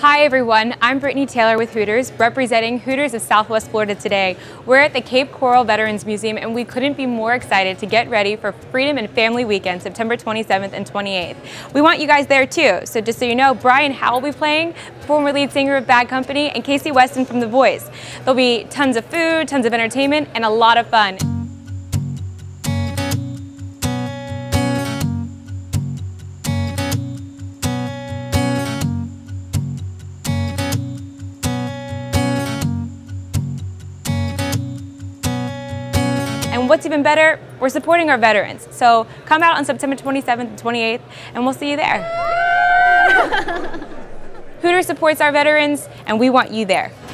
Hi everyone, I'm Brittany Taylor with Hooters, representing Hooters of Southwest Florida today. We're at the Cape Coral Veterans Museum and we couldn't be more excited to get ready for Freedom and Family Weekend, September 27th and 28th. We want you guys there too, so just so you know, Brian Howell will be playing, former lead singer of Bad Company, and Casey Weston from The Voice. There'll be tons of food, tons of entertainment, and a lot of fun. And what's even better, we're supporting our veterans. So come out on September 27th and 28th, and we'll see you there. Hooters supports our veterans, and we want you there.